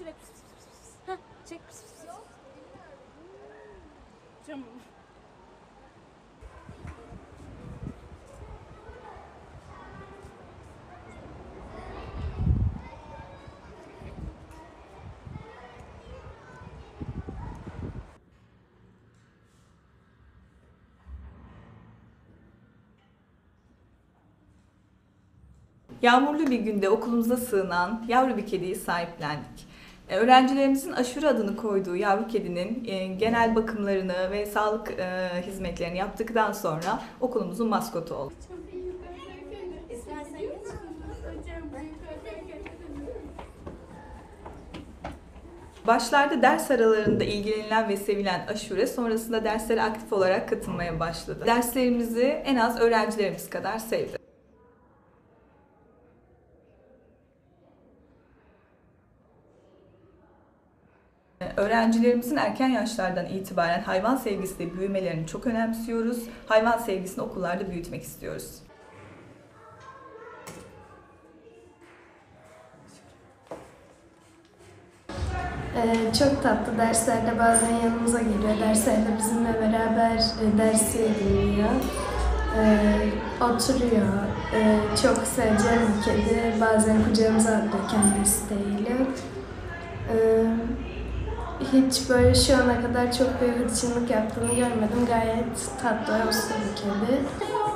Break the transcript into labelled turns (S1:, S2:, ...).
S1: şöyle pıs pıs pıs pıs. Heh, çek pıs pıs pıs. Tamam.
S2: Yağmurlu bir günde okulumuza sığınan yavru bir kediyi sahiplendik. Öğrencilerimizin aşure adını koyduğu yavru kedinin genel bakımlarını ve sağlık hizmetlerini yaptıktan sonra okulumuzun maskotu oldu. Başlarda ders aralarında ilgilenilen ve sevilen aşure sonrasında derslere aktif olarak katılmaya başladı. Derslerimizi en az öğrencilerimiz kadar sevdi. Öğrencilerimizin erken yaşlardan itibaren hayvan sevgisiyle büyümelerini çok önemsiyoruz. Hayvan sevgisini okullarda büyütmek istiyoruz.
S3: Çok tatlı, derslerde bazen yanımıza geliyor. Derslerde bizimle beraber dersi dinliyor. Oturuyor. Çok seveceğim bir kedi. Bazen kucağımıza atlıyor kendi isteğiyle. Hiç böyle şu ana kadar çok bir hırçınlık yaptığını görmedim. Gayet tatlı, uslu bir kedi.